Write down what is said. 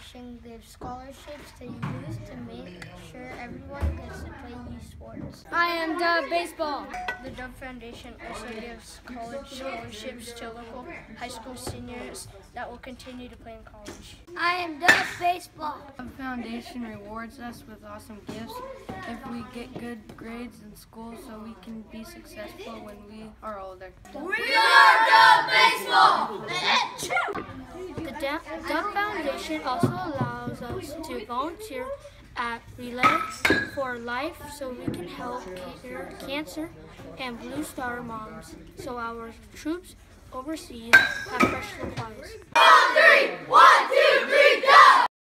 Foundation gives scholarships to youth to make sure everyone gets to play youth sports. I am Dove Baseball. The Dove Foundation also gives college scholarships to local high school seniors that will continue to play in college. I am Dove Baseball. The Dove Foundation rewards us with awesome gifts if we get good grades in school so we can be successful when we are older. We are Dove Baseball! The Dove Foundation also allows us to volunteer at Relay for Life so we can help cure cancer and Blue Star moms so our troops overseas have fresh supplies. On three! 1, 2, 3!